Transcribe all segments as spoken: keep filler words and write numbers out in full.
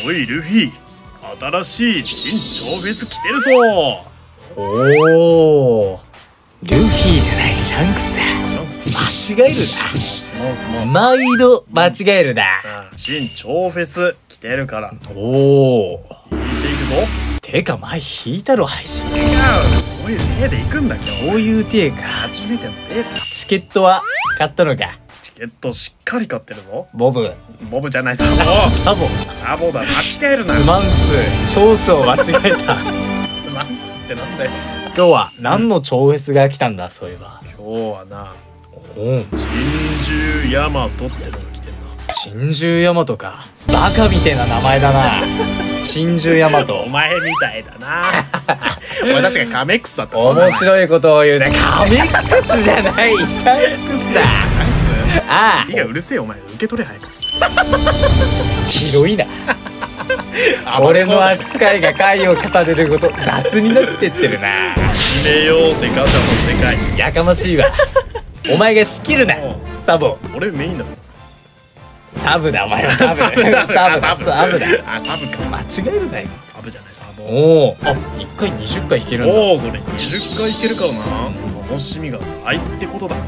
おいルフィ、新しい新超フェス来てるぞ。 おお、ルフィじゃないシャンクスだ。間違えるな。 すまんすまん。 毎度間違えるな。 新超フェス来てるから。 おお、 引いていくぞ。 てか前引いたろ配信。 違う、そういう体で行くんだけど。 そういう体か。 初めての体だ。 チケットは買ったのか。 チケットしっかり買ってるぞ。 ボブ。 ボブじゃない、サボ。 サボ。 サボだ、間違えるな。 スマンクス少々間違えた。 スマンクスってなんだよ。 今日は何の超フェスが来たんだ、そういえば。 今日はな、 おお、 珍獣ヤマトってのが来てんだ。 珍獣ヤマトか。バカみてえな名前だな。珍獣ヤマト。 お前みたいだな。お前確かにカメックスだったもんな。 面白いことを言うね。カメックスじゃない、シャンクスだ。 シャンクス。 ああ、 いいがうるせえ、お前受け取れ早く。 広いな。俺の扱いが回を重ねること雑になってってるな。 姫よせガチャの世界。 やかましいわ。お前が仕切るな、サボ。 俺メインだろ。 サブだ、お前はサブ。サブだ、サブだ。 あ、サブか。 間違えるなよ。 サブじゃない、サボ。 おお、あ、一回にじゅっかい引けるんだ。 おお、これにじゅっかい引けるからな。楽しみがないってことだ。 うん、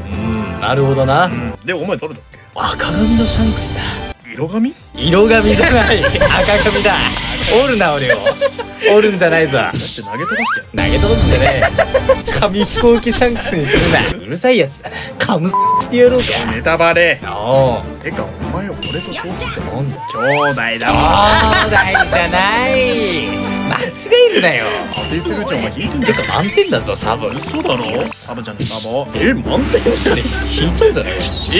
なるほどな。 うん。で、お前誰だっけ？ 赤髪のシャンクスだ。 色髪？ 色髪じゃない、赤髪だ。おるな俺を。おるんじゃないぞ。 だって投げ飛ばしてやる。 投げ飛ばすんじゃねえ。紙飛行機シャンクスにするな。うるさいやつだな。カムしてやろうか。 ネタバレ。 おお。 てか、お前俺と調子ってなんだ。 兄弟だ兄弟じゃない。間違えるなよ。 当ててるじゃん、お前引いてんじゃん。 てか満点だぞサブ。 嘘だろ。サブじゃない、サボ。え、満点して引いちゃうんじゃない？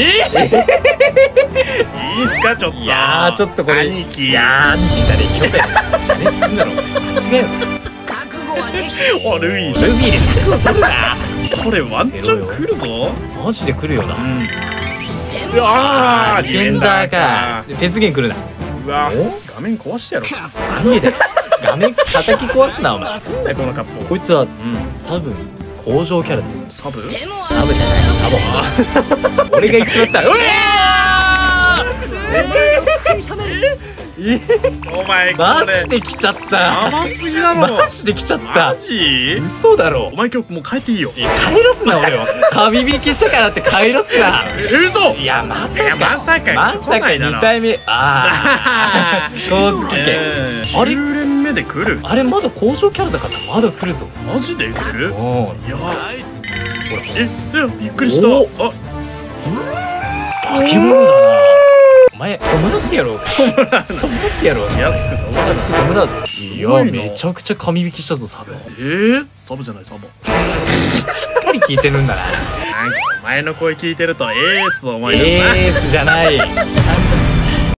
えいいっすか、ちょっと。 いやー、ちょっとこれ兄貴。 いやー、兄貴じゃねえ、兄弟じゃねえっつんだろ。間違えろ。 お、ルイルフィで尺を取るな。 これワンチャン来るぞ。 マジで来るよな。 うん。うわー、 ディフェンダーか。鉄源来るな。 うわー、画面壊してやろうか。 なんでだよ。画面叩き壊すなお前。 なんだよこの格好。 こいつはうん。 多分工場キャラだ。 サブ？ サブじゃない、サボ。俺が言っちまった。うわお前こマれジで来ちゃった。 甘すぎだろ。 マジで来ちゃったマ。ジ？ 嘘だろ。 お前今日もう帰っていいよ。 帰らすな俺を。紙引きしたからって帰らすな。 え、嘘？ いやまさいやかまさかまさかに体目。ああ光月家。あれじゅう連目で来る。 あれまだ工場キャラだからまだ来るぞ。 マジで言ってる？ おいやえ、え、びっくりした。 おあ、 化け物だな。お前弔ってやろうか。弔ってやろうか。 やつくとやつく弔うぞ。いやごいなめちゃくちゃ神引きしたぞサブ。 えー、サブじゃない、サボ。 しっかり聞いてるんだな。 なんかお前の声聞いてるとエースを思い出すな。 エースじゃない。シャンク